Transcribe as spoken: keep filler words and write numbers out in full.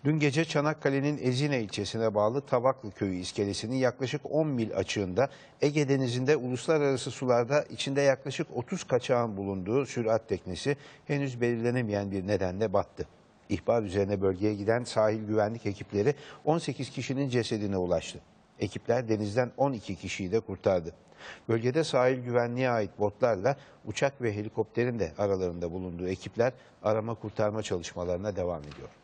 Dün gece Çanakkale'nin Ezine ilçesine bağlı Tavaklı Köyü iskelesinin yaklaşık on mil açığında Ege Denizi'nde uluslararası sularda içinde yaklaşık otuz kaçağın bulunduğu sürat teknesi henüz belirlenemeyen bir nedenle battı. İhbar üzerine bölgeye giden sahil güvenlik ekipleri on sekiz kişinin cesedine ulaştı. Ekipler denizden on iki kişiyi de kurtardı. Bölgede sahil güvenliğe ait botlarla uçak ve helikopterin de aralarında bulunduğu ekipler arama kurtarma çalışmalarına devam ediyor.